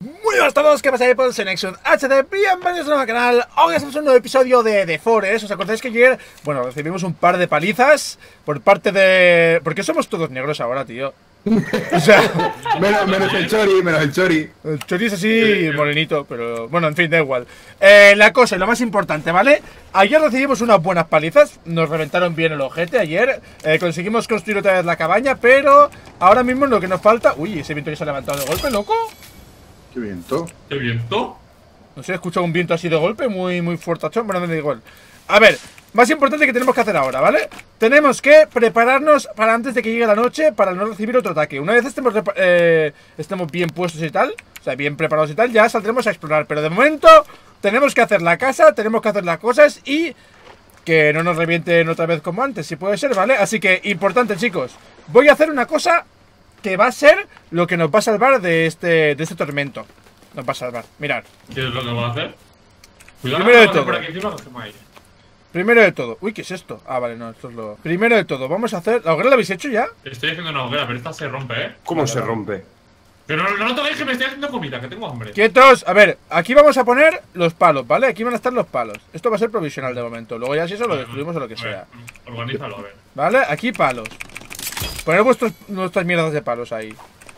Muy buenas a todos, ¿qué pasa ahí por el Nexus HD? Bienvenidos a nuevo canal. Hoy estamos en un nuevo episodio de Forest. ¿Os acordáis que ayer, bueno, recibimos un par de palizas por parte de... ¿Por qué somos todos negros ahora, tío? O sea... menos el Chori, menos el Chori. El Chori es así morenito, pero... Bueno, en fin, da igual. La cosa y lo más importante, ¿vale? Ayer recibimos unas buenas palizas. Nos reventaron bien el ojete ayer. Conseguimos construir otra vez la cabaña, pero... Ahora mismo lo que nos falta... Uy, ese viento ya se ha levantado de golpe, loco. ¿Qué viento? ¿Qué viento? No sé, he escuchado un viento así de golpe, muy fuertachón, pero no me da igual. A ver, más importante que tenemos que hacer ahora, ¿vale? Tenemos que prepararnos para antes de que llegue la noche para no recibir otro ataque. Una vez estemos bien puestos y tal, o sea, bien preparados y tal, ya saldremos a explorar. Pero de momento tenemos que hacer la casa, tenemos que hacer las cosas y que no nos revienten otra vez como antes, si puede ser, ¿vale? Así que, importante, chicos, voy a hacer una cosa que va a ser lo que nos va a salvar de este tormento. Nos va a salvar, mirad. ¿Qué es lo que va a hacer? Cuidado, Primero de no, todo. por aquí encima, que me aire. Primero de todo. Uy, ¿qué es esto? Ah, vale, no, esto es lo... Primero de todo, vamos a hacer... ¿La hoguera la habéis hecho ya? Estoy haciendo una hoguera, pero esta se rompe, ¿eh? ¿Cómo Vale, se vale. rompe? Pero no toquéis que me estoy haciendo comida, que tengo hambre. ¡Quietos! A ver, aquí vamos a poner los palos, ¿vale? Aquí van a estar los palos. Esto va a ser provisional de momento. Luego ya si eso lo destruimos o lo que A ver, sea. organízalo, a ver. ¿Vale? Aquí palos. Poner nuestras mierdas de palos ahí.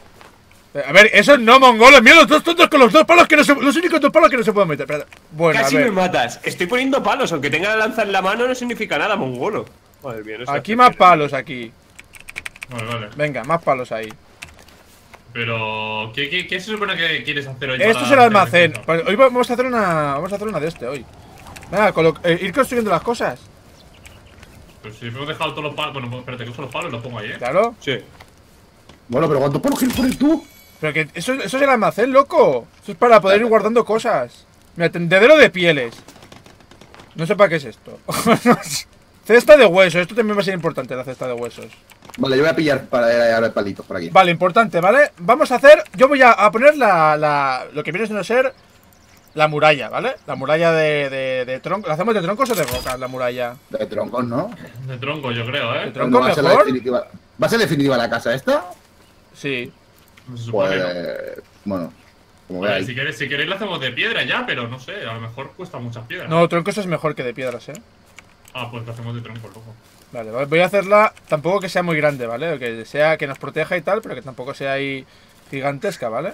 A ver, eso no, mongolos. Mira los dos tontos con los dos palos que no se... Los únicos dos palos que no se pueden meter. Espera. Bueno, Casi a me ver. matas. Estoy poniendo palos, aunque tenga la lanza en la mano no significa nada, mongolo. Madre mía, no sé Aquí hacer más bien. palos, aquí. Vale. Venga, más palos ahí. Pero... ¿Qué se supone que quieres hacer hoy? Esto es el almacén. Pues hoy vamos a hacer una de este hoy. Venga, ir construyendo las cosas. Pues si hemos dejado todos los palos... Bueno, pues espérate, que uso los palos y los pongo ahí, ¿eh? Claro. Sí. Bueno, pero ¿cuántos palos quieres poner tú? Pero que eso es el almacén, loco. Eso es para poder ir guardando cosas. Mira, tendedero de pieles. No sé para qué es esto. Cesta de huesos. Esto también va a ser importante, la cesta de huesos. Vale, yo voy a pillar para palitos por aquí. Vale, importante, ¿vale? Vamos a hacer... Yo voy a poner lo que viene siendo ser la muralla, ¿vale? La muralla de troncos. ¿La hacemos de troncos o de rocas, la muralla? De troncos, ¿no? De tronco, yo creo, ¿De ¿eh? tronco ¿Va a ser la mejor? definitiva? ¿Va a ser definitiva la casa esta? Sí. Se supone que no. Pues... Bueno, como Vale, veáis. si queréis lo hacemos de piedra ya, pero no sé, a lo mejor cuesta muchas piedras. No, troncos es mejor que de piedras, ¿eh? Ah, pues lo hacemos de tronco, loco. Vale, voy a hacerla... Tampoco que sea muy grande, ¿vale? Que sea... Que nos proteja y tal, pero que tampoco sea ahí gigantesca, ¿vale?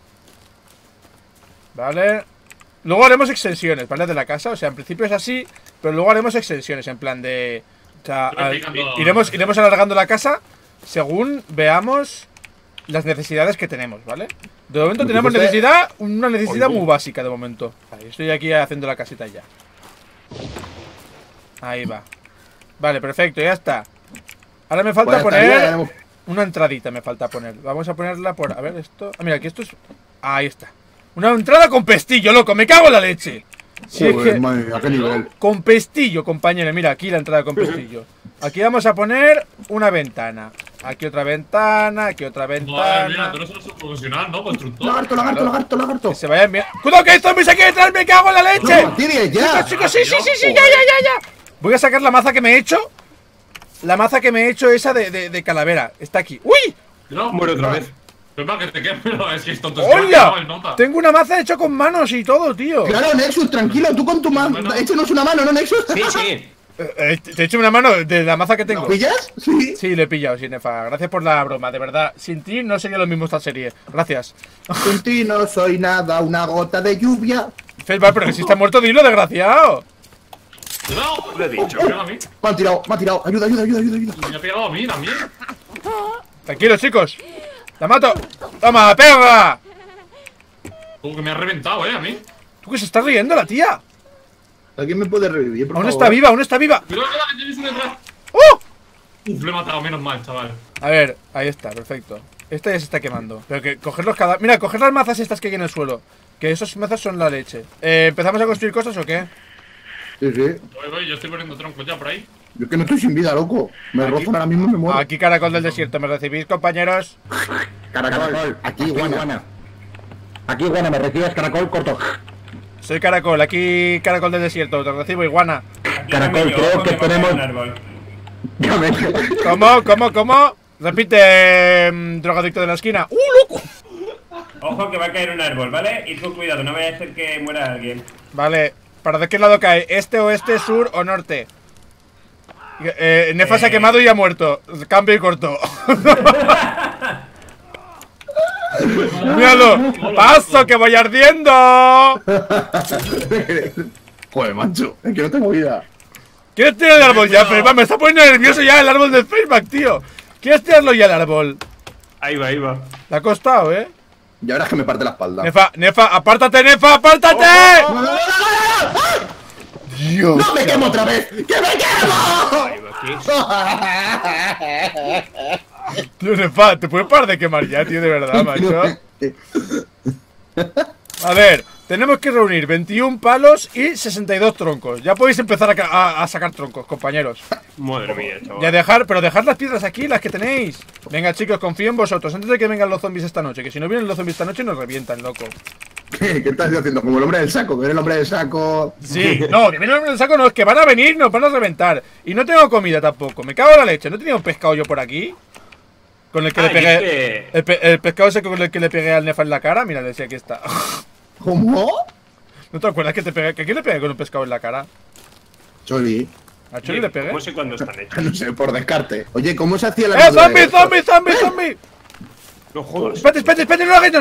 Vale. Luego haremos extensiones, ¿vale? De la casa, o sea, en principio es así, pero luego haremos extensiones, en plan de... O sea, iremos alargando la casa según veamos las necesidades que tenemos, ¿vale? De momento tenemos una necesidad muy básica de momento. Vale, estoy aquí haciendo la casita ya. Ahí va. Vale, perfecto, ya está. Ahora me falta Pues ya estaría, ya poner haremos- una entradita, me falta poner. Vamos a ponerla por... A ver, esto... Ah, mira, aquí esto es... Ahí está. Una entrada con pestillo, loco, me cago en la leche. Sí, es Joder, que... madre mía, ¿a qué nivel? Con pestillo, compañero. Mira, aquí la entrada con pestillo. Aquí vamos a poner una ventana. Aquí otra ventana, aquí otra Madre mía, ventana. tú eres un profesional, ¿no? Constructor. Lagarto. Que se vayan bien. ¡Cuidado que hay zombies aquí detrás! ¡Me cago en la leche! No, tires ya. Chicos, sí, ya. Voy a sacar la maza que me he hecho. La maza que me he hecho esa de calavera. Está aquí. ¡Uy! No, Muero otra vez. Pero para que te quede, pero es que esto es ¡Hola! Tengo una maza hecha con manos y todo, tío. Claro, Nexus, tranquilo, tú con tu mano. Bueno. Échanos una mano, ¿no, Nexus? Sí, sí. Te he hecho una mano de la maza que tengo. ¿Pillas? Sí. Sí, le he pillado, Sinefa. Gracias por la broma, de verdad. Sin ti no sería lo mismo esta serie. Gracias. Sin ti no soy nada, una gota de lluvia. Felpa, pero que si está muerto, dilo, desgraciado. No, Lo he dicho. me ha pegado a mí. Me ha tirado. Ayuda. Me ha pegado a mí también. Tranquilos, chicos. ¡La mato! ¡Toma, pega! Que me ha reventado, a mí. ¿Tú que se está riendo la tía? ¿Alguien me puede revivir, por Aún favor? está viva, aún está viva. Cuidado, que tienes una detrás. ¡Oh! Uf, lo he matado, menos mal, chaval. A ver, ahí está, perfecto. Esta ya se está quemando. Pero que coger los cadáveres. Mira, coger las mazas estas que hay en el suelo. Que esos mazas son la leche. ¿Empezamos a construir cosas o qué? Sí. Voy, yo estoy poniendo troncos ya por ahí. Yo es que no estoy sin vida, loco. Me rozan ahora mismo y me muero. Aquí, caracol del desierto. ¿Me recibís, compañeros? Caracol. Aquí, iguana. Aquí, iguana, ¿me recibes? Caracol, corto. Soy caracol, aquí caracol del desierto. Te recibo, iguana. Caracol, creo que tenemos... ¿Cómo? Repite, drogadicto de la esquina. ¡Loco! Ojo que va a caer un árbol, ¿vale? Y tú cuidado, no vaya a ser que muera alguien. Vale, ¿para de qué lado cae? ¿Este, oeste, sur o norte? Nefa se ha quemado y ha muerto. Cambio y corto. ¡Míralo! ¡Paso que voy ardiendo! Joder, macho, es que no tengo vida. ¿Quieres tirar el árbol ya, Faceback? Me está poniendo nervioso ya el árbol del Faceback, tío. ¿Quieres tirarlo ya el árbol? Ahí va, ahí va. Le ha costado, ¿eh? Y ahora es que me parte la espalda. Nefa, apártate, Nefa, apártate. ¡No, no, no, no, no, no! Dios. ¡No me quemo otra vez! ¡Que me quemo! Ahí va, aquí. Tío, Nefa, te puedes parar de quemar ya, tío, de verdad, macho. A ver, tenemos que reunir 21 palos y 62 troncos. Ya podéis empezar a sacar troncos, compañeros. Madre mía, chaval. Ya pero dejad las piedras aquí, las que tenéis. Venga, chicos, confío en vosotros antes de que vengan los zombies esta noche. Que si no vienen los zombies esta noche nos revientan, loco. ¿Qué estás haciendo? Como el hombre del saco, que eres el hombre del saco. Sí, no, que viene el hombre del saco, no, es que van a venir, nos van a reventar. Y no tengo comida tampoco, me cago en la leche. ¿No he tenido un pescado yo por aquí? Con el que le pegué. El pescado ese con el que le pegué al Nefa en la cara. Mira, decía aquí está. ¿Cómo? ¿No te acuerdas que te pegué? ¿Que a quién le pegué con un pescado en la cara? Chori. ¿A Chori le pegué? ¿Cómo sé cuándo están hechos? No sé, por descarte. Oye, ¿cómo se hacía la ¡Zombie! No jodas. Espérate, no le hagáis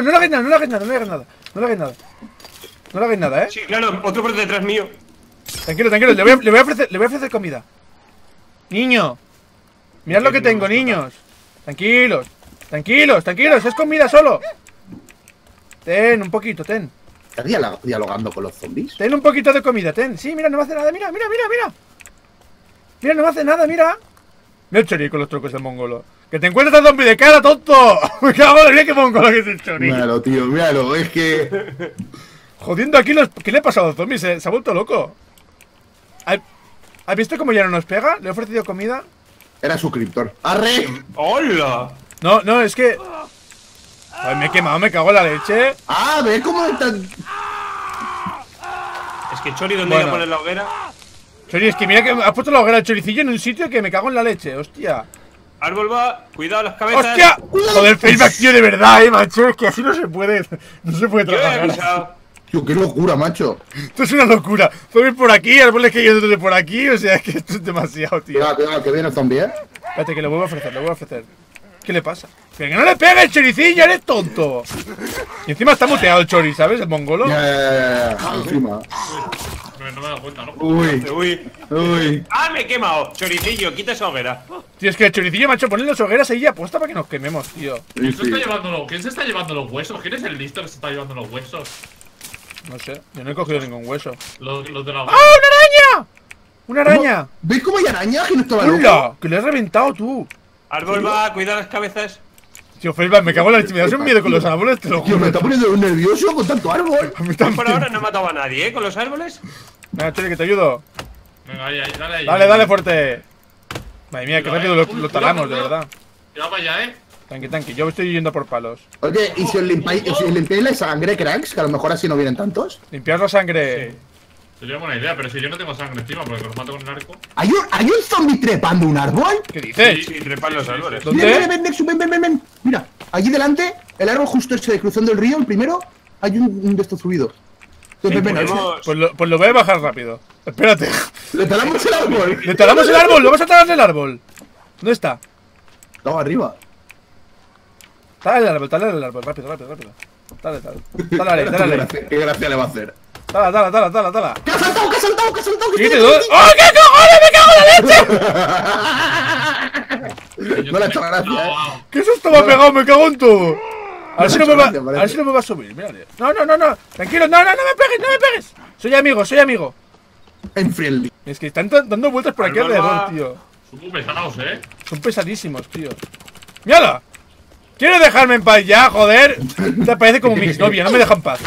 nada, ¿eh? Sí, claro, otro por detrás mío. Tranquilo, le voy a ofrecer comida. Niño. Mirad lo que tengo, niños. Tranquilos, es comida solo. Ten, un poquito, ten. ¿Estás dialogando con los zombies? Ten un poquito de comida, ten. Sí, mira, no me hace nada, mira. Mira, no me hace nada, mira. Mira el Chori con los trucos del mongolo. ¡Que te encuentres al zombie de cara, tonto! Me cago en la vida que mongolo que es el Chori. Míralo, tío, míralo, es que... Jodiendo aquí los... ¿Qué le ha pasado a los zombies? Se ha vuelto loco. ¿Has visto cómo ya no nos pega? Le he ofrecido comida. Era suscriptor. ¡Arre! ¡Hola! No, es que... Ay, me he quemado, me cago en la leche. ¡Ah, ves cómo están...! Es que Chori, ¿dónde iba a poner la hoguera? Chori, es que mira que has puesto la hoguera del choricillo en un sitio que me cago en la leche, hostia. Árbol va, cuidado las cabezas. ¡Hostia! Joder, Faceback, tío, de verdad, macho. Es que así no se puede Yo he trabajar. avisado. Tío, qué locura, macho. Esto es una locura. Zombies por aquí, árboles cayendo de por aquí. O sea, es que esto es demasiado, tío. Cuidado, que viene el zombie, ¿eh? Espérate, que le vuelvo a ofrecer, ¿Qué le pasa? ¡Que no le pegue el choricillo, eres tonto! Y encima está muteado el chori, ¿sabes? El mongolo. Ya. Encima. No me he dado cuenta, ¿no? Uy. ¡Ah, me he quemado! Choricillo, quita esa hoguera. Tío, es que el choricillo, macho, ponen las hogueras ahí y apuesta para que nos quememos, tío. ¿Quién se está llevando los huesos? ¿Quién es el listo que se está llevando los huesos? No sé, yo no he cogido ningún hueso. Los de la... ¡Ah, una araña! ¡Una araña! ¿Ves cómo hay arañas que no estaba loco? ¡Hola! ¡Que le has reventado tú! Árbol va, cuidado las cabezas. Tío, Faceback, me cago en la leche. Me das un miedo con los árboles, te lo Tío, juro. me está poniendo nervioso con tanto árbol. A mí también. Por ahora no he matado a nadie, ¿eh? Con los árboles. Venga, Chori, que te ayudo. Venga, ahí, dale ahí. Dale fuerte. Madre mía, qué rápido lo talamos, de verdad. Cuidado para allá, Tranqui, yo estoy yendo por palos. Oye, ¿y si os limpiáis la sangre, cracks? Que a lo mejor así no vienen tantos. Limpiar la sangre. Sería buena idea, pero si yo no tengo sangre encima porque los mato con el arco. ¿Hay un zombie trepando un árbol? ¿Qué dices? Sí, trepar los árboles. ¿Dónde? Ven, Nexus, ven. Mira, allí delante, el árbol justo ese de cruzando el río, el primero, hay un de estos subido. Ven, Podemos- Pues lo voy a bajar rápido. Espérate. le talamos el árbol. ¡Le talamos el árbol! ¡Lo vamos a talarle el árbol! ¿Dónde está? Estaba arriba. Dale el árbol, rápido. Dale. Dale. Qué gracia le va a hacer. Dala. ¡Que ha saltado! ¿Qué te doy? ¡Oh, qué cojones! ¡Me cago en la leche! No le ha hecho gracia, ¿Qué susto me ha pegado? Me cago en todo. A ver si no me Parece. va a subir, mírale. No. Tranquilo, no me pegues. Soy amigo. En friendly. Es que están dando vueltas por aquí Árbol alrededor, va. tío. Son muy pesados, Son pesadísimos, tío. ¡Mírala! ¿Quieres dejarme en paz ya, joder? Te parece como mi exnovia, no me deja en paz.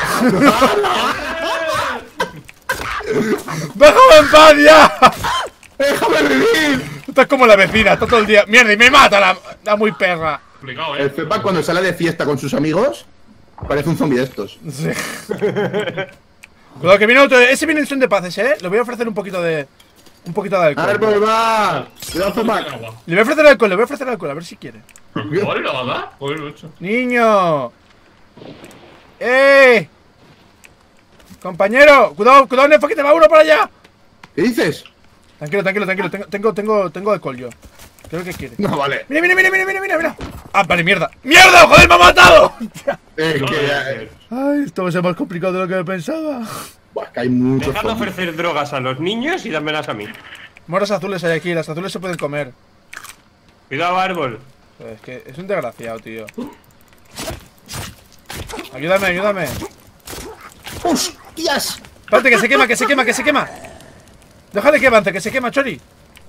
¡Déjame en paz ya! ¡Déjame vivir! Estás como la vecina, está todo el día. ¡Mierda! Y me mata la muy perra. Complicado, El Faceback cuando sale de fiesta con sus amigos parece un zombie de estos. Sí. Cuidado que viene otro. Ese viene en son de paces, Le voy a ofrecer un poquito de alcohol. ¡Árbol va! ¡Cuidado, Faceback! Le voy a ofrecer alcohol, a ver si quiere. ¿Cuál la verdad? Joder, mucho. ¡Niño! Compañero, cuidado, cuidado, Nefa, que te va uno para allá. ¿Qué dices? Tranquilo. Tengo alcohol yo. Creo que quiere. No, vale. Mira. Ah, vale, mierda. ¡Mierda! ¡Joder, me ha matado! Ay, esto va a ser más complicado de lo que pensaba. Buah, es que hay muchos Dejad de zombies. ofrecer drogas a los niños y dámelas a mí. Moras azules hay aquí, las azules se pueden comer. Cuidado, árbol. Es que es un desgraciado, tío. Ayúdame. ¡Hostias! Espérate, que se quema. Déjale que avance, que se quema, Chori.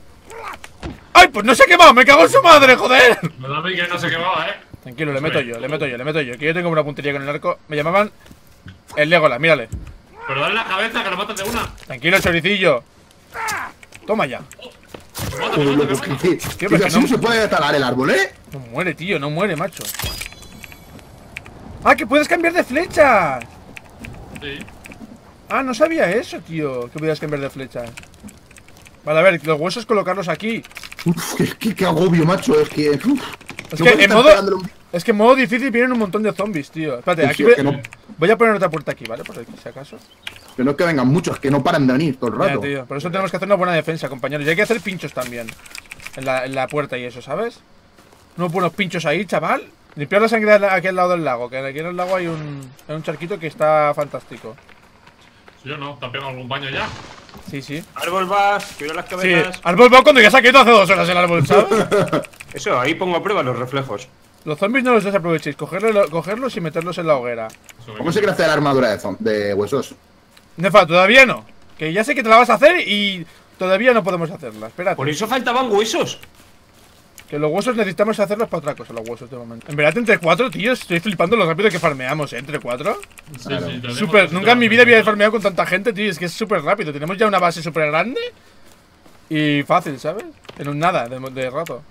¡Ay, pues no se ha quemado! ¡Me cago en su madre, joder! Me da a mí que no se quemaba, Tranquilo, le meto yo. Que yo tengo una puntería con el arco. Me llamaban el Legolas, mírale. Pero dale la cabeza, que lo matas de una. Tranquilo, choricillo. Toma ya. Mátame. ¿Qué? Tío, pero Así que no se puede talar el árbol, ¿eh? No muere, tío, no muere, macho. ¡Ah, que puedes cambiar de flechas! Sí. Ah, no sabía eso, tío. Que podías cambiar de flechas. Vale, a ver, los huesos colocarlos aquí. Uf, qué agobio, macho. Es que. Es no que puedes en estar modo. pegándole un- Es que en modo difícil vienen un montón de zombies, tío. Espérate, Pues aquí sí, es que no. voy a poner otra puerta aquí, ¿vale? Por aquí, si acaso. Que no es que vengan muchos, que no paran de venir todo el Ya, rato. tío. Por eso tenemos que hacer una buena defensa, compañeros. Y hay que hacer pinchos también. En la puerta y eso, ¿sabes? Unos buenos pinchos ahí, chaval. Limpiar la sangre aquí al lado del lago. Que aquí en el lago hay un charquito que está fantástico. Si yo no, ¿te has pegado algún baño ya? Sí. Árbol vas, cuidado las Sí, cabezas. árbol va cuando ya se ha quedado hace 2 horas el árbol, ¿sabes? Eso, ahí pongo a prueba los reflejos. Los zombies no los desaprovechéis. Cogerlos y meterlos en la hoguera. Eso, ¿Cómo se crece la armadura de huesos? Nefa, todavía no. Que ya sé que te la vas a hacer y todavía no podemos hacerla. Espérate. Por eso faltaban huesos. Que los huesos necesitamos hacerlos para otra cosa, los huesos de momento. En verdad, entre 4, tío, estoy flipando lo rápido que farmeamos, ¿eh? Entre 4. Sí, tenemos Súper, que nunca en mi vida había hacer- farmeado con tanta gente, tío. Es que es súper rápido. Tenemos ya una base súper grande y fácil, ¿sabes? En un nada de rato.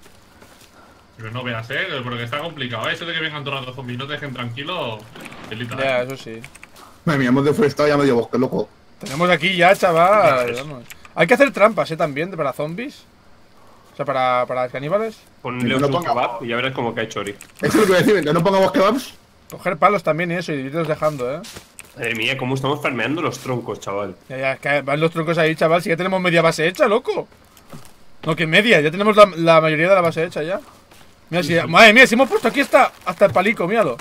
Pero no veas, porque está complicado, Eso de que vengan todo el rato zombies y no te dejen tranquilo. Delita, Ya, eso sí. Madre mía, hemos deforestado ya medio bosque, loco. Tenemos aquí ya, chaval. Gracias. Vamos. Hay que hacer trampas, también, para zombies. O sea, para caníbales. Ponle No un ponga- kebab y ya verás cómo cae chori. Eso es lo que voy a decir, que no pongamos kebabs. Coger palos también y eso, y irlos dejando, ¿eh? Madre mía, cómo estamos farmeando los troncos, chaval. Ya, es que van los troncos ahí, chaval. Si ya tenemos media base hecha, loco. No, que media, ya tenemos la mayoría de la base hecha ya. Mira, si, madre mía, si hemos puesto aquí hasta el palico, míralo.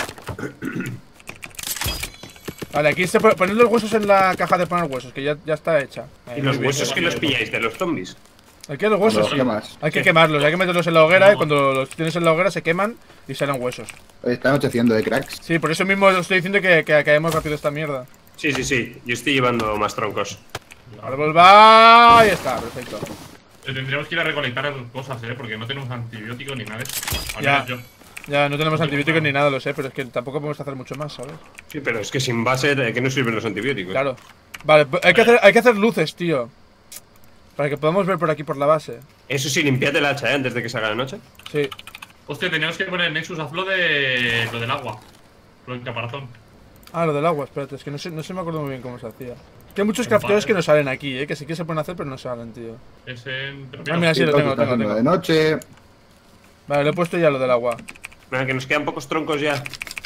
Vale, aquí se puede poner los huesos en la caja de poner huesos, que ya está hecha. Ahí, ¿Y los muy bien. huesos que los pilláis de los zombies? Aquí los huesos, Los sí. quemas. Hay que quemarlos, hay que meterlos en la hoguera y cuando los tienes en la hoguera se queman y salen huesos. Está anocheciendo, cracks. Sí, por eso mismo os estoy diciendo que acabemos rápido esta mierda. Sí. Yo estoy llevando más troncos. Árbol va, ahí está, perfecto. Tendríamos que ir a recolectar cosas, porque no tenemos antibióticos ni nada de eso. Al Ya. menos yo. Ya, no tenemos antibióticos ni nada, lo sé, pero es que tampoco podemos hacer mucho más, ¿sabes? Sí, pero es que sin base, ¿de qué nos sirven los antibióticos? Claro. Vale, hay que hacer luces, tío. Para que podamos ver por aquí por la base. Eso sí, limpiad el hacha, antes de que salga la noche. Sí. Hostia, teníamos que poner Nexus a lo del agua. Lo del caparazón. Ah, lo del agua, espérate, es que no sé me acuerdo muy bien cómo se hacía. Que hay muchos crafteos que no salen aquí, que sí que se pueden hacer, pero no salen, tío. Es en. Ah, mira, sí, lo tengo. De noche. Vale, lo he puesto ya lo del agua. Venga, que nos quedan pocos troncos ya.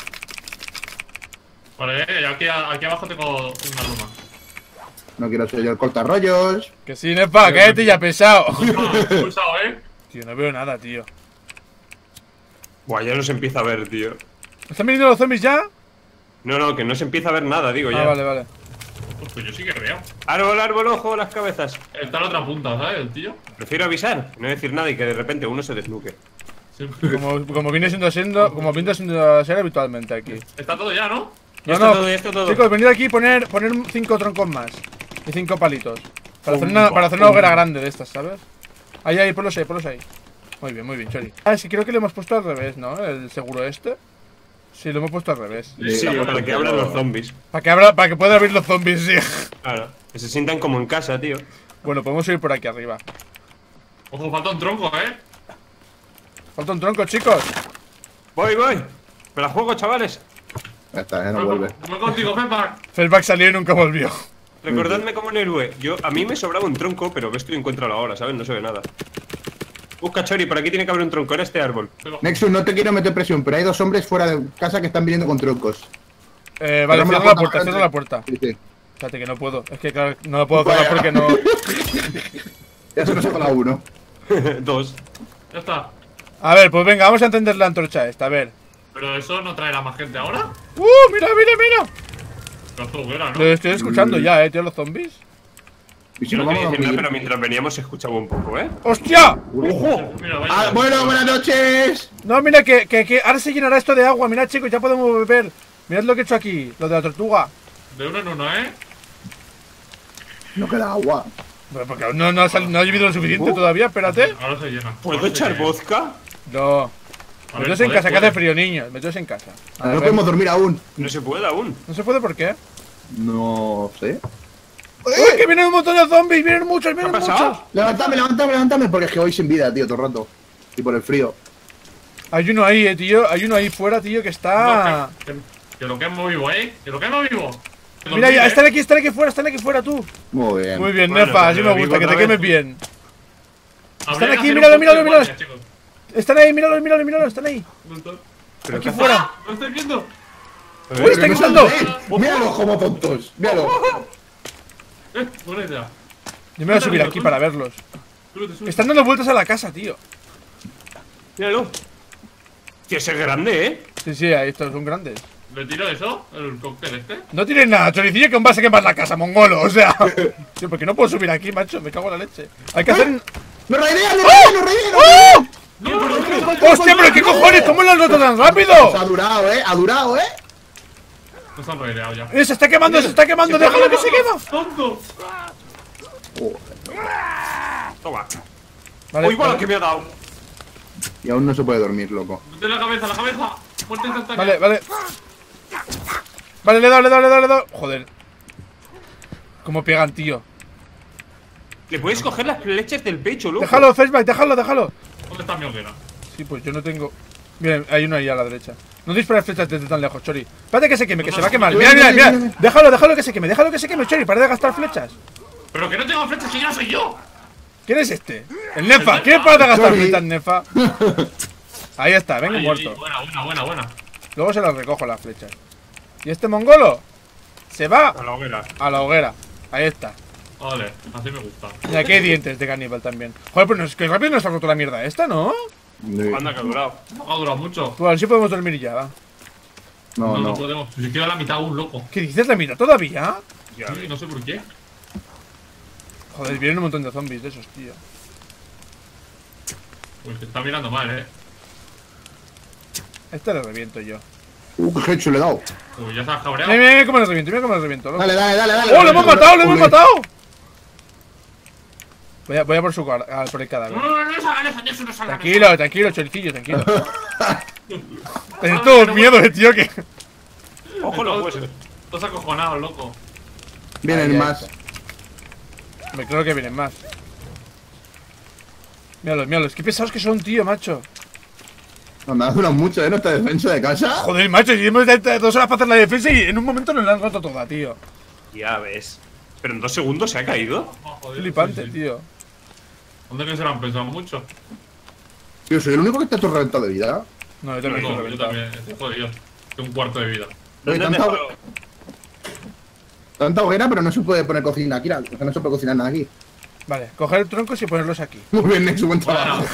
Vale, aquí abajo tengo una luma. No quiero ser yo el cortarrollos. Que sí, Nefa, cállate ya, pesado. Pulsado, Tío, no veo nada, tío. Buah, ya no se empieza a ver, tío. ¿Están viniendo los zombies ya? No, que no se empieza a ver nada, digo ya. Ah, vale. Pues yo sí que veo. Árbol, ojo, las cabezas. Está en la otra punta, ¿sabes? El tío. Prefiero avisar, no decir nada y que de repente uno se desnuque. Sí. Como viene siendo a ser habitualmente aquí. Está todo ya, ¿no? Ya está todo, ya está todo. Chicos, venid aquí y poner 5 troncos más. Y 5 palitos. Para hacer una hoguera grande de estas, ¿sabes? Ahí, ponlos ahí. Muy bien, Chori. Ah, sí, creo que lo hemos puesto al revés, ¿no? El seguro este. Sí, lo hemos puesto al revés. Sí, para que abran los zombies. Para que puedan abrir los zombies, sí. Claro, que se sientan como en casa, tío. Bueno, podemos ir por aquí arriba. Ojo, falta un tronco, Falta un tronco, chicos. Voy. Me la juego, chavales. Ya está, no vuelve. Voy contigo, Fepa. Felback salió y nunca volvió. Recordadme como un héroe. A mí me sobraba un tronco, pero ves que encuentro ahora, ¿sabes? No se ve nada. Busca, Chori, por aquí tiene que haber un tronco en este árbol. Nexus, no te quiero meter presión, pero hay 2 hombres fuera de casa que están viniendo con troncos. Vale, Cerramos cierra la puerta, cierra la puerta. Sí, sí. Espérate que no puedo. Es que claro, no lo puedo cerrar porque no. Ya se nos ha colado uno. 2. Ya está. A ver, pues venga, vamos a encender la antorcha esta, a ver. Pero eso no traerá más gente ahora. Mira, mira, mira. La hoguera, ¿no? Lo estoy escuchando ya, tío, los zombies. Y si Yo nos no vamos quería a decir nada, dormir. pero mientras veníamos se escuchaba un poco, ¿eh? ¡Hostia! ¡Ojo! Mira, vaya. Ah, bueno, buenas noches. No, mira, que ahora se llenará esto de agua. Mirad, chicos, ya podemos beber. Mirad lo que he hecho aquí, lo de la tortuga. De uno en uno, ¿eh? No queda agua. Bueno, porque aún no ha llovido lo suficiente todavía, espérate. Ahora se llena. ¿Puedo Ahora se echar llena. vodka? No. A ver, Meteos en puede, casa, que puede. hace frío, niños. Meteos en casa. A No ver. podemos dormir aún. No se puede aún. No se puede, ¿por qué? No sé. ¡Uy, que vienen un montón de zombies! ¡Vienen muchos, ¿Qué ha vienen muchos! pasado? Levántame, levántame, levántame. Porque es que voy sin vida, tío, todo el rato. Y por el frío. Hay uno ahí, tío. Hay uno ahí fuera, tío, que está. No, que lo quemo vivo, ¿eh? Que lo quemo vivo. Que Mira, dormir, ya, ¿eh? están aquí fuera, tú. Muy bien. Muy bien, Bueno, Nefa, así pero me gusta, vivo que te otra quemes vez. bien. Habría que aquí, hacer míralo, un punto de míralo, guardia, chicos. Están ahí, míralos, están ahí. ¿Pero Aquí qué fuera. ¡Ah! ¿Lo estáis viendo? ¡Uy, está no gritando! salen. Míralos como tontos. Míralo. Buena idea. Yo me voy a subir aquí para verlos. Súbete. Están dando vueltas a la casa, tío. Míralo. Que es grande, ¿eh? Sí, ahí estos son grandes. ¿Le tiro eso? ¿El cóctel este? No tienen nada, choricillo, que aún vas a quemar la casa, mongolo. O sea, tío, porque no puedo subir aquí, macho. Me cago en la leche. Hay que hacer. ¡Nos raidean, nos raidean, nos raidean! ¡Oh! ¡No, pero ¡Hostia, pero qué cojones! ¿Cómo lo han roto tan rápido? Ha durado, ha durado, Nos han raideado ya. Se está quemando, déjalo que se quema. ¡Tonto! Toma. Vale, ¡Uy, igual que me ha dado! Y aún no se puede dormir, loco. ¡De la cabeza, la cabeza! ¡Muerte instantánea! vale. Vale, le he dado. Joder. Cómo pegan, tío. Le puedes coger las leches del pecho, loco. Déjalo, Facebite, déjalo. ¿Dónde está mi hoguera? Sí, pues yo no tengo. Miren, hay uno ahí a la derecha. No dispares flechas desde tan lejos, Chori. Espérate que se queme, que se va a quemar. Mira. Déjalo que se queme, Chori. Para de gastar flechas. ¡Pero que no tengo flechas, que ya no soy yo! ¿Quién es este? El Nefa. ¿Quién para de gastar Chori. flechas, Nefa? Ahí está, venga, Ay, muerto. Buena. Luego se las recojo las flechas. ¿Y este mongolo? Se va A la hoguera. a la hoguera. Ahí está. Vale, así me gusta. Y aquí hay dientes de caníbal también. Joder, pero es que rápido nos ha roto la mierda esta, ¿no? Anda, que ha durado. No ha durado mucho. Pues a ver si podemos dormir ya, va. No, No no. podemos. Si queda la mitad aún, loco. ¿Qué dices la mitad todavía? Ya Sí, ves. no sé por qué. Joder, vienen un montón de zombies de esos, tío. Pues te está mirando mal, Este le reviento yo. Qué hecho le he dado. Uy, ya se ha cabreado. Mira cómo le reviento, loco. Dale. ¡Oh, lo hemos matado, Ole. Voy a por su por el cadáver. No salgan eso, no salgan. Tranquilo, choricillo, tranquilo. Tenéis todos miedo, tío, que. Ojo los huesos. Estás acojonado, loco. Vienen Ahí más. está. Me creo que vienen más. Míralos, qué pesados que son, tío, macho. No, me ha durado mucho, nuestra defensa de casa. Joder, macho, y hemos de 2 horas para hacer la defensa y en un momento nos la han roto toda, tío. Ya ves. Pero en 2 segundos se ha caído. Oh, joder, Flipante, sí. tío. ¿Dónde que se lo han pensado mucho? Tío, soy el único que está todo reventado de vida. No, yo también No, estoy yo reventado. también. Estoy jodido. Tengo un cuarto de vida. ¿Dónde has tanta, dejado? tanta hoguera, pero no se puede poner cocina aquí. No se puede cocinar nada aquí. Vale, coger troncos y ponerlos aquí. Muy bien, Nexus, buen Bueno, trabajo.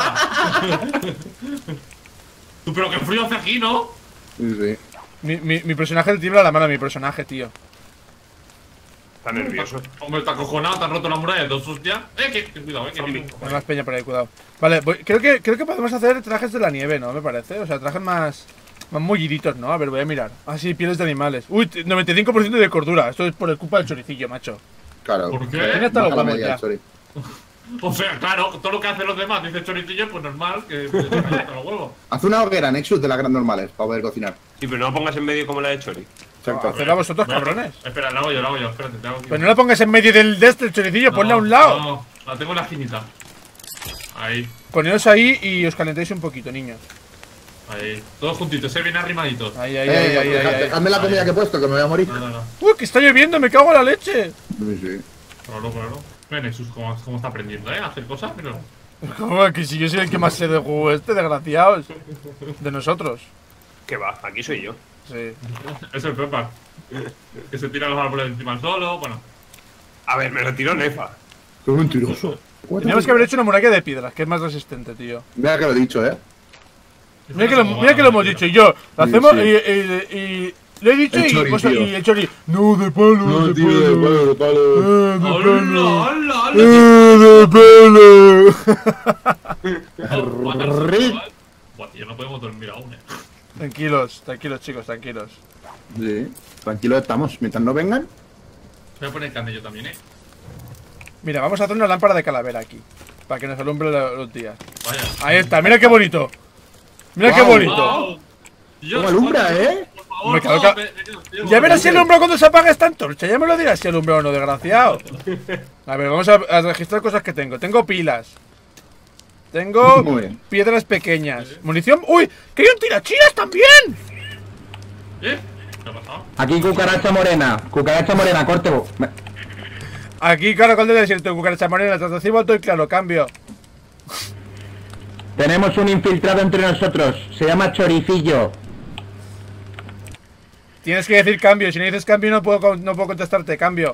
Tú, pero qué frío hace aquí, ¿no? Sí. Mi personaje le tiembla la mano a mi personaje, tío. Está nervioso. Hombre, está acojonado, te han roto la muralla de 2 hostias. Que cuidado, que Zombie. viene un- Hay más peña por ahí, cuidado. Vale, creo que podemos hacer trajes de la nieve, ¿no? Me parece. O sea, trajes más mulliditos, ¿no? A ver, voy a mirar. Ah, sí, pieles de animales. Uy, 95% de cordura. Esto es por culpa del choricillo, macho. Claro. ¿Por qué? Tiene hasta Baja los la huevos media, ya. sorry. O sea, claro, todo lo que hacen los demás dice choricillo, pues normal, que te hasta los huevos. Haz una hoguera, Nexus, de las grandes normales, para poder cocinar. Sí, pero no la pongas en medio como la de Chori. Exacto. Hacedla vosotros, Bueno, cabrones. Espera, la hago yo, espérate, te hago aquí. Pero no la pongas en medio del de este choricillo, ponla a un lado. No, la tengo en la esquinita. Ahí, Poneos ahí y os calentéis un poquito, niños. ahí. Todos juntitos, bien arrimaditos. Ahí. Dejadme la comida que he puesto, que me voy a morir. No. Uy, que está lloviendo, me cago en la leche. Sí. Claro. Ven, Jesús, cómo está aprendiendo, ¿eh? A hacer cosas, pero. ¿Cómo que si yo soy el que más sé de juego este, desgraciados? De nosotros. Que va, aquí soy yo. Sí. Es el Pepa. Que se tira los árboles encima solo, bueno. A ver, me lo tiró Nefa. Qué mentiroso. Teníamos que haber hecho una muralla de piedras, que es más resistente, tío. Mira que lo he dicho, Mira que lo hemos dicho, y yo lo hacemos y lo he dicho El chori, y, tío. y el chori. No, de palo, No, de tío, de palo, de palo. De ¡Hola, palo. hola, De palo! Rick. Buah, tío, no podemos dormir aún, Tranquilos, tranquilos, chicos, tranquilos. Sí, tranquilos estamos. Mientras no vengan. Voy a poner carne yo también, Mira, vamos a hacer una lámpara de calavera aquí, para que nos alumbre los días. Vaya. Ahí está, mira qué bonito. Mira qué Guau, bonito. Wow. ¿Cómo alumbra, Por favor, Me cago no, ca- Ya verás si alumbra cuando se apaga esta antorcha. Ya me lo dirás si alumbra o no, desgraciado. A ver, vamos a registrar cosas que tengo. Tengo pilas. Tengo Muy bien. piedras pequeñas. Munición. ¡Uy! ¡Que hay un tirachinas también! ¿Eh? ¿Qué ha pasado? Aquí cucaracha morena, corte. Aquí, caracol del desierto, cucaracha morena, tratación alto y claro, cambio. Tenemos un infiltrado entre nosotros, se llama Choricillo. Tienes que decir cambio. Si no dices cambio, no puedo contestarte. Cambio.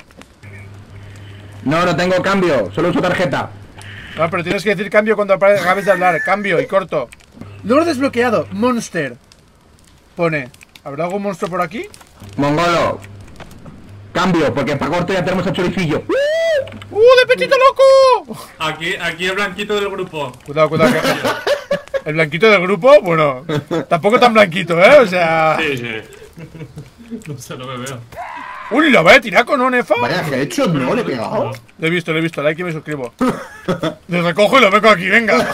No tengo cambio, solo uso tarjeta. No, pero tienes que decir cambio cuando acabes de hablar. Cambio y corto. Logro desbloqueado. Monster. Pone. ¿Habrá algún monstruo por aquí? Mongolo. Cambio, porque para corte ya tenemos a Choricillo. ¡De petito loco! Aquí el blanquito del grupo. Cuidado, cuidado. El blanquito del grupo, bueno, tampoco tan blanquito, ¿eh? O sea... Sí, sí. No sé, no me veo. ¡Uy, lo vaya a tirar con un EFA! Vaya, que he hecho, no, le he pegado. Lo he visto, like y me suscribo. Lo recojo y lo meto aquí, venga.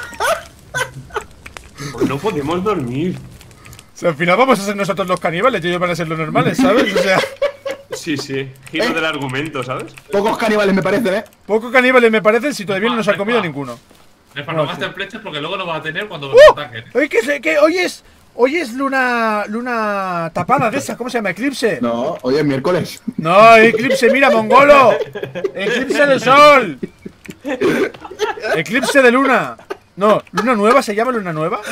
Pues no podemos dormir. O sea, al final vamos a ser nosotros los caníbales y ellos van a ser los normales, ¿sabes? O sea, Sí, sí. Giro del argumento, ¿sabes? Pocos caníbales me parecen, poco caníbales me parecen si todavía no nos ha comido ninguno. Nefa, No, no sí. gastes flechas porque luego no vas a tener cuando ¡Uh! los ataquen. Hoy es luna tapada de esa, ¿cómo se llama? Eclipse. No, hoy es miércoles. No, eclipse, mira, mongolo. Eclipse de sol. Eclipse de luna. No, luna nueva, ¿se llama luna nueva?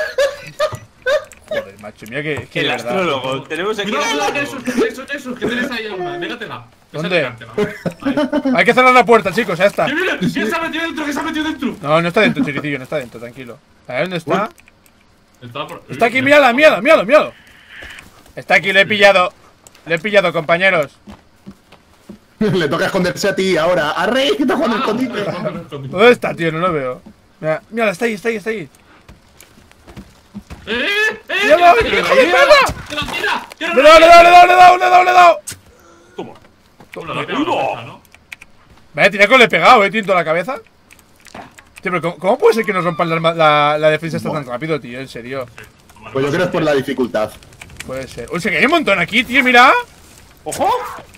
Joder, macho, mira que El de verdad. astrólogo. Tenemos aquí. Cuidado, Jesús, que tienes ahí una. Déjatela. ¿Dónde? Hay que cerrar la puerta, chicos, ya está. ¿Quién se ha metido dentro? ¿Quién se ha metido dentro? No, no está dentro, chiricillo, no está dentro, tranquilo. A ver, ¿dónde está? Está aquí, mírala. míralo. Está aquí, le he pillado. Le he pillado, compañeros. Le toca esconderse a ti ahora. ¡A Rey, que está jugando Ah, el escondite! ¿Dónde está, tío? No lo veo. Mira, está ahí. ¡Míralo, hijo de perra! ¡Que lo tira! ¡Que ¡Le he dado! Toma. Vaya tiraco le he pegado, tinto a la cabeza. Tío, pero ¿cómo puede ser que nos rompan la defensa esta tan rápido, tío? En serio. Pues yo creo que es por la dificultad. Puede ser. O sea, que hay un montón aquí, tío, mira. ¡Ojo!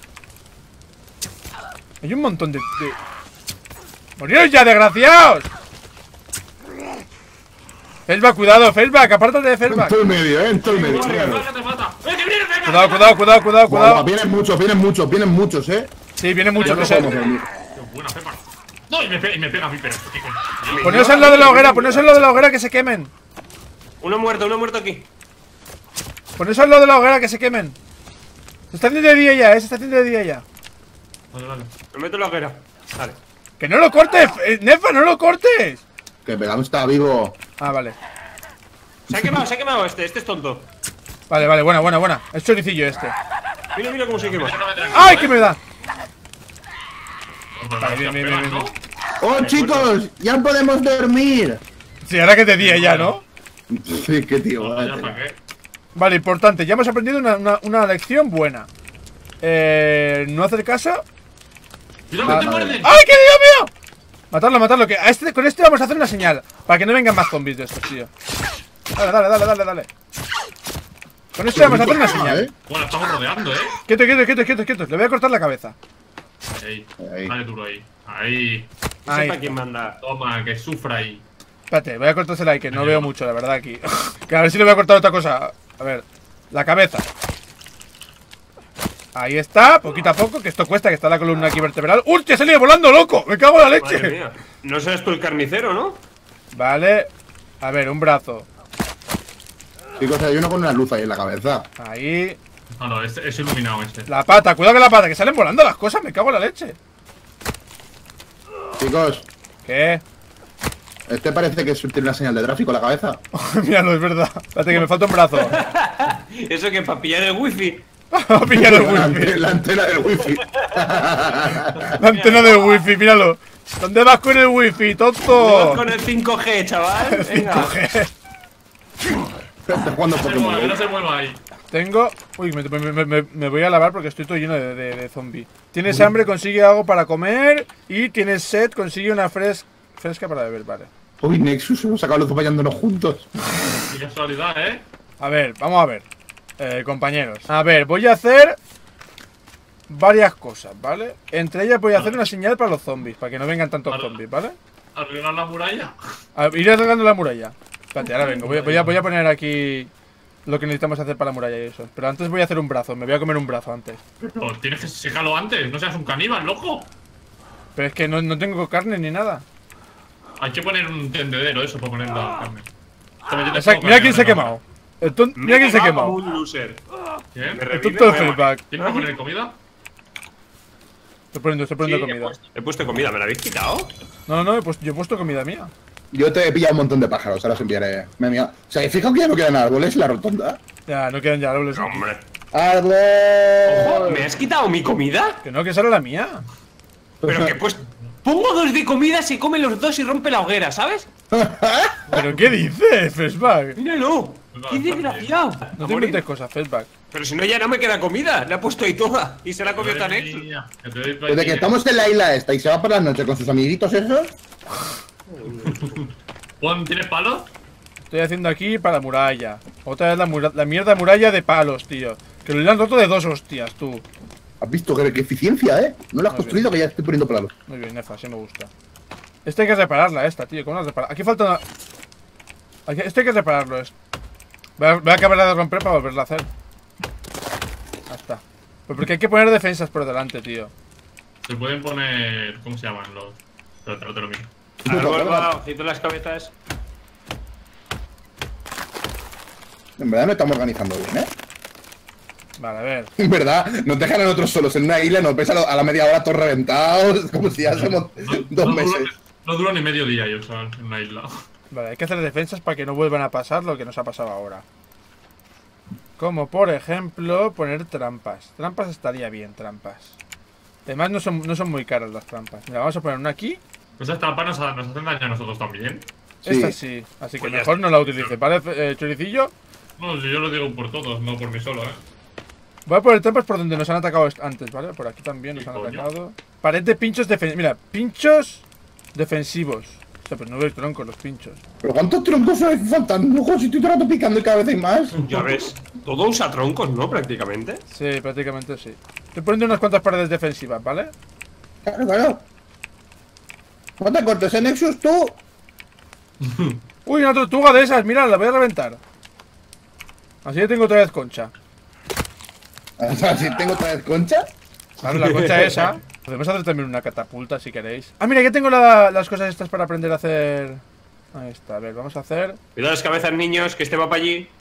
Hay un montón de... ¡Moriros ya, desgraciados! Felba, cuidado, Felba, que apártate de En Felba. todo el medio, en todo el medio. Claro. Cuidado. Vienen muchos, Sí, vienen muchos, No no sé. podemos dormir. ¡Qué buena, Pepa! No, y me pega a mí, pero... Poneos al lado de la hoguera, que se quemen. Uno muerto aquí. Poneos al lado de la hoguera, que se quemen. Se está haciendo de día ya, se está haciendo de día ya. Vale. Me meto en la hoguera. Vale. ¡Que no lo cortes! ¡Nefa, no lo cortes! Que Pegam está vivo. Ah, vale. Se ha quemado este es tonto. Vale, buena. Es choricillo este. Mira cómo se quema. ¡Ay, que me da! Vale, bien. ¡Oh, chicos! ¡Ya podemos dormir! Sí, ahora que te día ya, ¿no? Sí, qué tío. Vale, importante, ya hemos aprendido una lección buena. No hacer caso. ¡Cuidado que te muerden! ¡Ay, qué Dios mío! Matarlo, que con este vamos a hacer una señal. Para que no vengan más zombies de estos, tío. Dale. Con este vamos a hacer una señal. Bueno, estamos rodeando, Quieto. Le voy a cortar la cabeza. Ahí. Ahí. Dale duro ahí. Ahí. Ahí. Sepa quién manda. Toma, que sufra ahí. Espérate, voy a cortársela ahí, que no veo mucho, la verdad, aquí. Que a ver si le voy a cortar otra cosa. A ver, la cabeza. Ahí está, poquito a poco, que esto cuesta, que está la columna aquí vertebral. ¡Uy, te ha salido volando, loco! ¡Me cago en la Madre leche! mía. No seas tú el carnicero, ¿no? Vale. A ver, un brazo. Chicos, hay uno con una luz ahí en la cabeza. Ahí. No, no, es iluminado este. La pata, cuidado con la pata, que salen volando las cosas, me cago en la leche. Chicos, ¿Qué? este parece que tiene una señal de tráfico en la cabeza. Míralo, es verdad. Espérate que me falta un brazo. Eso que para pillar el wifi. Va a pillar el wifi. La antena del wifi. La antena del wifi, míralo. ¿Dónde vas con el wifi, tonto? Vamos con el 5G, chaval. Venga. 5G. Está jugando No se Pokémon mueve, Go. no se mueva ahí. Tengo... Uy, me voy a lavar porque estoy todo lleno de zombie. Tienes hambre, consigue algo para comer. Y tienes sed, consigue una fresca para beber, vale. Uy, Nexus, hemos sacado los dos bañándonos juntos. Qué casualidad, ¿eh? A ver, vamos a ver. Compañeros. A ver, voy a hacer varias cosas, ¿vale? Entre ellas voy a hacer una señal para los zombies, para que no vengan tantos Vale. zombies, ¿vale? Arreglar la muralla. Iré arreglando la muralla. Espérate, ahora vengo. Voy a poner aquí lo que necesitamos hacer para la muralla y eso. Pero antes voy a hacer un brazo. Me voy a comer un brazo antes. Pero tienes que secarlo antes, no seas un caníbal, loco. Pero es que no tengo carne ni nada. Hay que poner un tendedero, eso, para poner la carne. Exacto, mira quién se ha quemado. Mira quién se ha quemado. Un loser. ¿Quién? Me El revive, tonto del voy a morir. feedback. ¿Quién va a poner comida? Estoy poniendo Sí, comida. he puesto comida, ¿me la habéis quitado? No, yo he puesto comida mía. Yo te he pillado un montón de pájaros, ahora os enviaré. O sea, fijaos que ya no quedan árboles en la rotonda. Ya, no quedan ya árboles. Hombre. ¡Árbol! ¿Me has quitado mi comida? Que no, que esa era la mía. Pero que pues. Pongo dos de comida, se comen los dos y rompe la hoguera, ¿sabes? ¿Pero qué dices, Festback? Míralo. ¡Qué desgraciado! No A te morir. inventes cosas, Festback. Pero si no, ya no me queda comida. La he puesto ahí toda. Y se la ha comido tan Madre extra. mía, que te doy Desde que vainilla. estamos en la isla esta y se va por la noche con sus amiguitos esos. Juan, ¿tienes palos? Estoy haciendo aquí para la muralla. Otra vez la mierda muralla de palos, tío. Que lo han roto de 2 hostias, tú. ¿Has visto qué eficiencia, eh? No la has Muy construido que ya estoy poniendo planos. Muy bien, Nefa, sí me gusta. Esta hay que repararla, tío. ¿Cómo la repara? Aquí falta una... Este hay que repararlo, Voy a acabarla de romper para volverla a hacer. Ya está. Pues porque hay que poner defensas por delante, tío. Se pueden poner. ¿Cómo se llaman los? Pero te lo miro. Árbol, va, ojito en las cabezas. En verdad no estamos organizando bien, ¿eh? Vale, a ver. En verdad, nos dejan a nosotros solos en una isla, nos ves a la media hora todos reventados, como si ya hacemos 2 meses. No duro ni medio día yo, ¿sabes? En una isla. Vale, hay que hacer defensas para que no vuelvan a pasar lo que nos ha pasado ahora. Como por ejemplo, poner trampas. Trampas estaría bien, trampas. Además no son muy caras las trampas. Mira, vamos a poner una aquí. Esas trampas nos hacen daño a nosotros también. Sí. Esta sí. Así que Pues ya mejor está. no la utilice, ¿vale, choricillo? No, yo lo digo por todos, no por mí solo, Voy a poner trampas por donde nos han atacado antes, ¿vale? Por aquí también nos ¿Qué han coño? atacado. Pared de pinchos defensivos. Mira, pinchos defensivos. O sea, pues no veo troncos los pinchos. Pero ¿cuántos troncos faltan? Ojo, si estoy todo el rato picando y cada vez hay más. Ya ves. Todo usa troncos, ¿no? Prácticamente. Sí, prácticamente sí. Estoy poniendo unas cuantas paredes defensivas, ¿vale? Claro, claro. No te cortes, Nexus, tú. Uy, una tortuga de esas, mira, la voy a reventar. Así ya tengo otra vez concha. O sea, si tengo otra vez concha. Claro, la concha esa. Podemos hacer también una catapulta si queréis. Ah, mira, ya tengo las cosas estas para aprender a hacer. Ahí está, a ver, vamos a hacer. Cuidado las cabezas, niños, que este va para allí.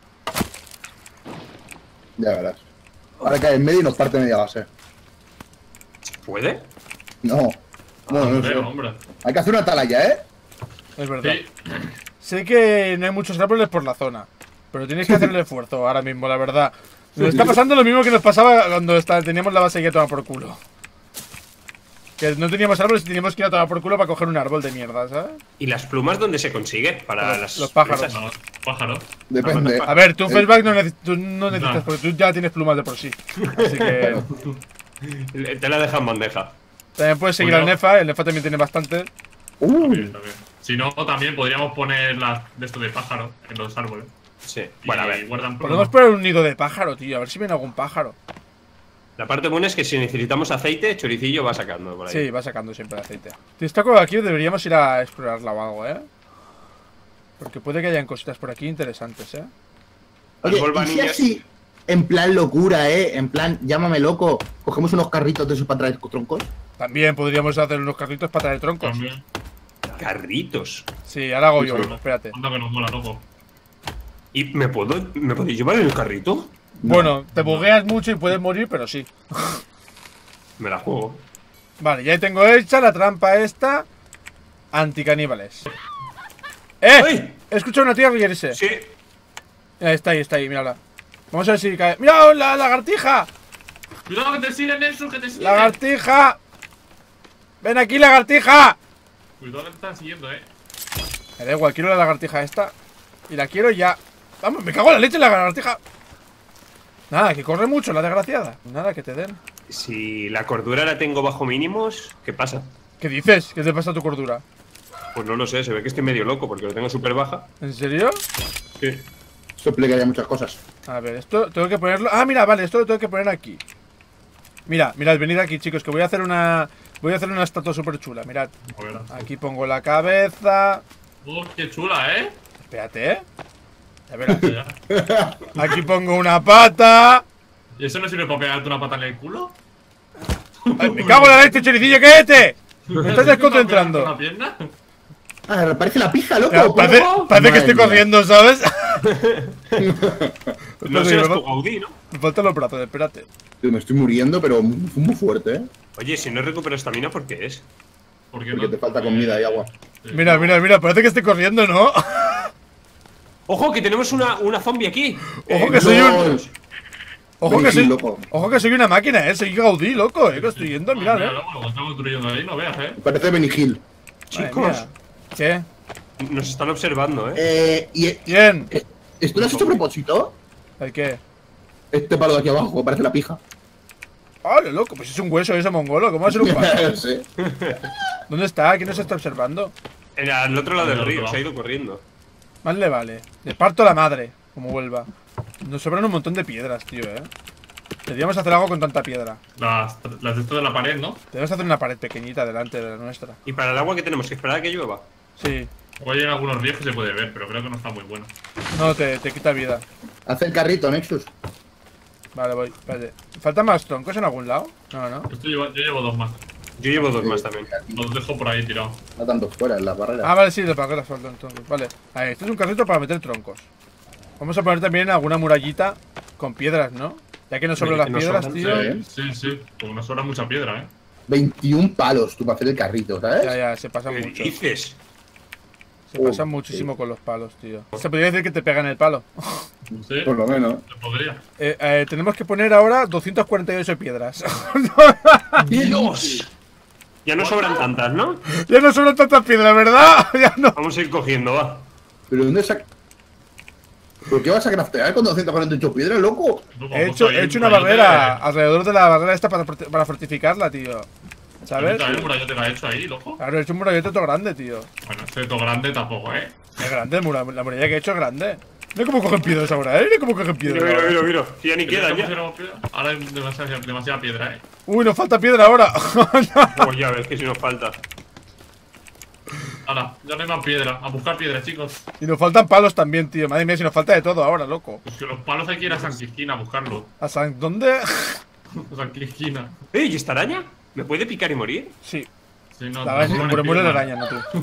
Ya verás. Ahora cae en medio y nos parte media base. ¿Puede? No. Bueno, no Hombre, sé. hombre. Hay que hacer una atalaya, ¿eh? Es verdad. Sí. Sé que no hay muchos árboles por la zona, pero tienes que hacer el esfuerzo ahora mismo, la verdad. Nos está pasando lo mismo que nos pasaba cuando teníamos la base que tomar por culo. Que no teníamos árboles y teníamos que ir a tomar por culo para coger un árbol de mierda, ¿sabes? ¿Y las plumas dónde se consigue? Para Los pájaros. esas? No, pájaro. Depende. A ver, tú, Fastback, tú no necesitas, No. porque tú ya tienes plumas de por sí. Así que. Te la dejan bandeja. También puedes seguir Uy, al no. Nefa, el Nefa también tiene bastante. Bien, está bien. Si no, también podríamos poner las de esto de pájaro en los árboles. Sí. Y Bueno, a ver. guardan Podemos poner un nido de pájaro, tío, a ver si viene algún pájaro. La parte buena es que si necesitamos aceite, choricillo va sacando por ahí. Sí, va sacando siempre aceite. Si esta cosa aquí deberíamos ir a explorarla o algo, ¿eh? Porque puede que hayan cositas por aquí interesantes, ¿eh? Oye, Árbol va, ¿y si niños. así, en plan locura, en plan, llámame loco, cogemos unos carritos de esos para traer troncos? También podríamos hacer unos carritos para traer troncos. También. Carritos. Sí, ahora hago yo Sí. uno, espérate. Anda que nos mola, loco. ¿Y me podéis llevar en el carrito? Bueno, te bugueas mucho y puedes morir, pero sí. Me la juego. Vale, ya tengo hecha la trampa esta. Anticaníbales. ¡Eh! ¡Ay! He escuchado una tía reírse. Sí. Está ahí, mírala. Vamos a ver si cae. ¡Mira la lagartija! Cuidado que te siguen, Nexus, que te siguen. ¡Lagartija! ¡Ven aquí, lagartija! Cuidado que te están siguiendo, Me da igual, quiero la lagartija esta. Y la quiero ya. Vamos, me cago en la leche la lagartija. Nada, que corre mucho la desgraciada. Nada, que te den. Si la cordura la tengo bajo mínimos, ¿qué pasa? ¿Qué dices? ¿Qué te pasa a tu cordura? Pues no lo sé, se ve que estoy medio loco porque lo tengo súper baja. ¿En serio? Sí. Eso explica ya muchas cosas. A ver, esto tengo que ponerlo. Ah, mira, vale, esto lo tengo que poner aquí. Mirad, venid aquí, chicos, que voy a hacer una. Voy a hacer una estatua súper chula, mirad. Aquí pongo la cabeza. Qué chula, Espérate, Ya verás. Ya. Aquí pongo una pata. ¿Y eso no sirve para pegarte una pata en el culo? Ay, me cago en la leche, choricillo, ¿qué Me estás desconcentrando. ¿Una pierna? Ah, parece la pija, loco. Ya, parece Madre que estoy mía. corriendo, ¿sabes? No seas tu Gaudí, ¿no? Me faltan los brazos, espérate. Tío, me estoy muriendo, pero muy fuerte, ¿eh? Oye, si no recupero estamina, ¿por qué es? Porque Porque te falta comida y agua. Mira, parece que estoy corriendo, ¿no? ¡Ojo, que tenemos una zombie aquí! Ojo que soy un. LOL. Ojo que Ven, soy. loco. Ojo que soy una máquina, soy Gaudí, loco, que estoy yendo, mirad, Mira, luego lo estamos construyendo ahí, no veas, Parece Benny Hill. Madre Chicos, mía. ¿Qué? nos están observando, ¿eh? Bien. ¿Esto lo has hecho a propósito? ¿El qué? Este palo de aquí abajo, parece la pija. ¡Hola, loco! Pues es un hueso ese mongolo, ¿cómo va a ser un palo? Sí. ¿Dónde está? ¿Quién nos está observando? Al otro lado del Al otro río, lado. se ha ido corriendo. Más le vale. Le parto la madre, como vuelva. Nos sobran un montón de piedras, tío, Deberíamos hacer algo con tanta piedra. Las de esto de la pared, ¿no? Debemos hacer una pared pequeñita delante de la nuestra. ¿Y para el agua qué tenemos? ¿Que esperar a que llueva? Sí. O hay en algunos ríos que se puede ver, pero creo que no está muy bueno. No, te quita vida. Haz el carrito, Nexus. Vale, voy. Espérate. ¿Faltan más troncos en algún lado? No. Yo llevo dos más. Yo llevo dos más también. Los dejo por ahí tirados. No tanto fuera, en las barreras. Ah, vale, sí, de barreras faltan troncos. Vale. Ahí, este es un carrito para meter troncos. Vamos a poner también alguna murallita con piedras, ¿no? Ya que nos sobran Sí, las que nos piedras, sobran, tío. Sí. Porque nos sobra mucha piedra, 21 palos, tú, para hacer el carrito, ¿sabes? Ya, se pasan ¿Qué mucho. dices? Se pasan muchísimo con los palos, tío. Se podría decir que te pegan el palo. Sí, Por lo menos. se podría. Tenemos que poner ahora 248 piedras. ¡Dios! Ya no sobran tantas, ¿no? Ya no sobran tantas piedras, ¿verdad? Ya no. Vamos a ir cogiendo, va. ¿Pero dónde saca? ¿Por qué vas a craftear con 248 piedras, loco? He hecho una barrera alrededor de la barrera esta para fortificarla, tío. ¿Sabes? ¿Sabes? Un murallote que ha hecho ahí, loco. Claro, he hecho un murallote todo grande, tío. Bueno, este todo grande tampoco, Es grande, la muralla que he hecho es grande. Mira cómo cogen piedras ahora, Mira cómo cogen piedras ahora. Mira. Ya ni quedan ya. Ahora hay demasiada piedra, Uy, nos falta piedra ahora. Pues ya ves que si nos falta. Ahora, ya no hay más piedra. A buscar piedra, chicos. Y nos faltan palos también, tío. Madre mía, si nos falta de todo ahora, loco. Pues que los palos hay que ir a San Quisquina a buscarlo. ¿A San dónde? San Quisquina. ¿Y esta araña? ¿Me puede picar y morir? Sí. Sí, no, La verdad, no pero muere la piedra. araña, no tú.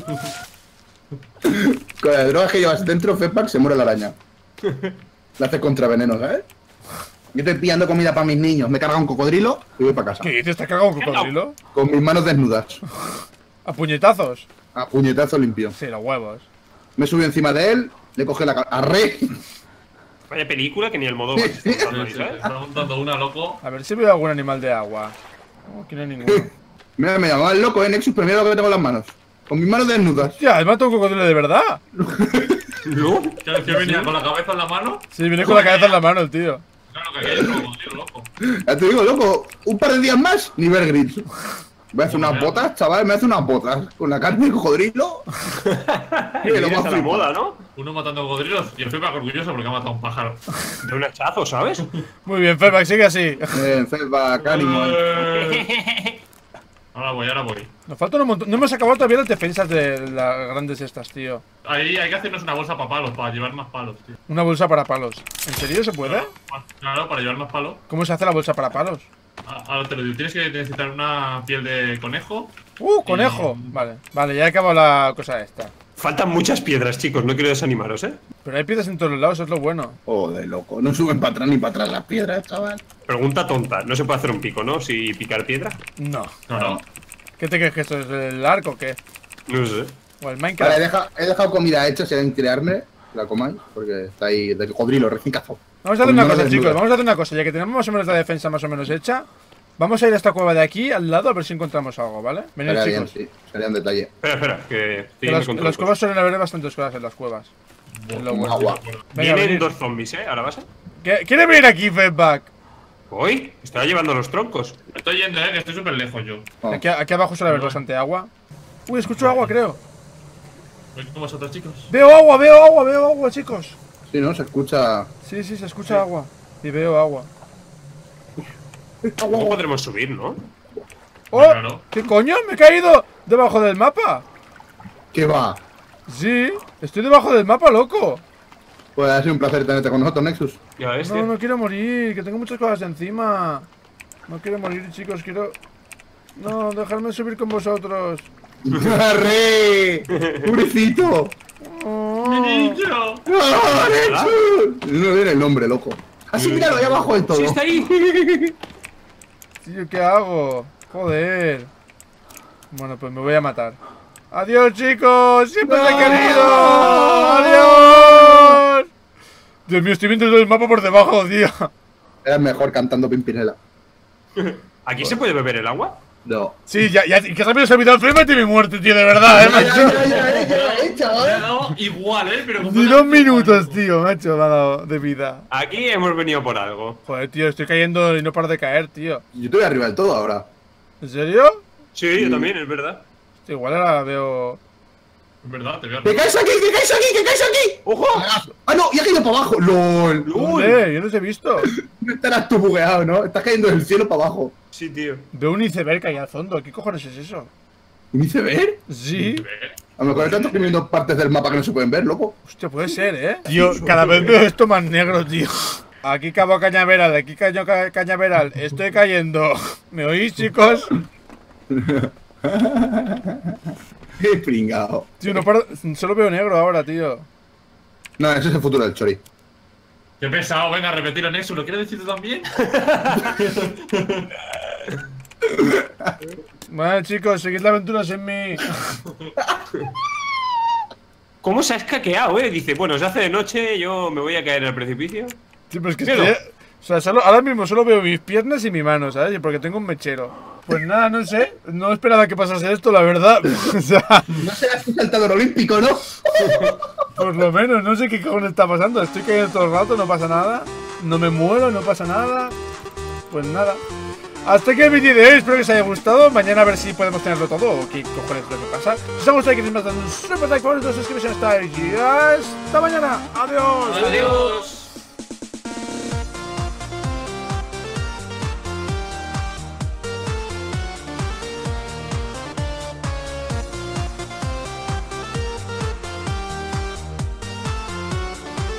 Con las drogas que llevas dentro, Fedpack, se muere la araña. La hace contra veneno, ¿sabes? Yo estoy pillando comida para mis niños. Me he cargado un cocodrilo y voy para casa. ¿Qué dices? ¿Te has cagado un cocodrilo? Con mis manos desnudas. ¿A puñetazos? A puñetazo limpio. Sí, los huevos. Me subí encima de él, le coge la cabeza. ¡Arre! Vaya película que ni el modo Sí, sí, está montando una, loco. A ver si veo algún animal de agua. No, aquí no hay ninguno. Mira, me llamaban loco, Nexus, pero mira lo que tengo en las manos. Con mis manos desnudas. Hostia, ¿has matado un cocodrilo de verdad? ¿No? ¿Que venía con la cabeza en la mano? Sí, viene con la cabeza en la mano el tío. Claro que hay un cocodrilo, loco. Ya te digo, loco, un par de días más, ni Bear Grylls. Voy a hacer unas botas, chaval, me hace unas botas. Con la carne del cocodrilo. Mira, lo más la flipado. moda, ¿no? Uno matando cocodrilos y el Fepa orgulloso porque ha matado a un pájaro. De un hachazo, ¿sabes? Muy bien, Ferback, sigue así. Fedpack, ánimo. Ahora voy. Nos faltan un montón. No hemos acabado todavía las defensas de las grandes estas, tío. Ahí hay que hacernos una bolsa para palos, para llevar más palos, tío. Una bolsa para palos. ¿En serio se puede? Claro, para llevar más palos. ¿Cómo se hace la bolsa para palos? Ahora te lo digo, tienes que necesitar una piel de conejo. Conejo. Vale, ya he acabado la cosa esta. Faltan muchas piedras, chicos, no quiero desanimaros, ¿eh? Pero hay piedras en todos los lados, eso es lo bueno. Joder, loco. No suben para atrás ni para atrás las piedras, chaval. Pregunta tonta, ¿no se puede hacer un pico, no? Si picar piedra. No. No. ¿Qué te crees que esto es el arco o qué? No sé. O el Minecraft. Vale, he dejado comida hecha, si quieren crearme, la comáis, porque está ahí de cocodrilo recién cazado. Vamos a hacer Con una manos cosa, desnudas. chicos. Vamos a hacer una cosa. Ya que tenemos más o menos la defensa más o menos hecha, vamos a ir a esta cueva de aquí, al lado, a ver si encontramos algo, ¿vale? Venid, Estaría bien, chicos. sí. Sería un detalle. Espera, que Que estoy las, con las troncos. cuevas suelen haber bastantes cosas en las cuevas. Es lo bueno. Agua. Venga, Vienen venid. 2 zombies, ¿eh? ¿A la base? ¿Quiere venir aquí, Fedback? Hoy estaba llevando los troncos. Estoy yendo, que estoy súper lejos yo. Oh. Aquí abajo suele haber bastante agua. Uy, escucho agua, creo. Voy con vosotros, chicos. Veo agua, chicos. Sí, ¿no? Se escucha. Sí, se escucha agua. Y veo agua. ¿Cómo podremos subir, no? ¡Oh! Claro. ¿Qué coño? ¡Me he caído debajo del mapa! ¿Qué va? Sí, estoy debajo del mapa, loco. Pues ha sido un placer tenerte con nosotros, Nexus. Ya ves, No, tío. no quiero morir, que tengo muchas cosas encima. No quiero morir, chicos, quiero... No, dejarme subir con vosotros. ¡Arre! ¡Pobrecito! Oh. ¡Mi niño! ¡No, Nexus! No viene el nombre, loco. Así, míralo, ahí abajo del todo. ¡Sí, está ahí! Tío, ¿qué hago? Joder. Bueno, pues me voy a matar. ¡Adiós, chicos! ¡Siempre os he ¡No! querido! ¡Adiós! Dios mío, estoy viendo todo el mapa por debajo, tío. Eras mejor cantando Pimpinela. ¿Aquí se puede beber el agua? No. Sí, ya, que rápido se ha olvidado el frame y mi muerte, tío, de verdad, macho. Me ha chaval. dado igual, pero Ni 2 minutos, tío, macho, me ha dado de vida. Aquí hemos venido por algo. Joder, tío, estoy cayendo y no paro de caer, tío. Yo estoy arriba del todo ahora. ¿En serio? Sí, yo también, es verdad. Hostia, igual ahora veo... Es verdad, te veo. ¡Que caes aquí, que caes aquí, que caes aquí! ¡Ojo! ¡Ah, no! ¡Y ha caído para abajo! ¡Lol! ¿Dónde? Yo no te he visto. No estarás tú bugueado, ¿no? Estás cayendo del cielo para abajo. Sí, tío. Veo un iceberg ahí al fondo. ¿Qué cojones es eso? ¿Un iceberg? Sí. A lo mejor estás viendo partes del mapa que no se pueden ver, loco. Hostia, puede ser, ¿eh? Tío, cada vez veo esto más negro, tío. Aquí cabo cañaveral, aquí cañaveral. Estoy cayendo. ¿Me oís, chicos? Qué pringao. Tío, no paro... Solo veo negro ahora, tío. No, ese es el futuro del Chori. Qué pesado, venga, repetirlo, Nexus. ¿Lo quieres decir tú también? Bueno, chicos, seguid la aventura sin mí. ¿Cómo se ha escaqueado, Dice, bueno, se hace de noche, yo me voy a caer en el precipicio. Sí, pero es que Míralo. estoy... O sea, ahora mismo solo veo mis piernas y mi mano, ¿sabes? Porque tengo un mechero. Pues nada, no sé. No esperaba que pasase esto, la verdad. O sea, No serás tu saltador olímpico, ¿no? por lo menos, no sé qué cojones está pasando. Estoy cayendo todo el rato, no pasa nada. No me muero, no pasa nada. Pues nada. Hasta aquí el vídeo de hoy, espero que os haya gustado. Mañana a ver si podemos tenerlo todo o qué cojones es lo que pasa. Si os ha gustado, que os dando un super like, por favor, suscribiros a esta y hasta mañana. Adiós. Adiós.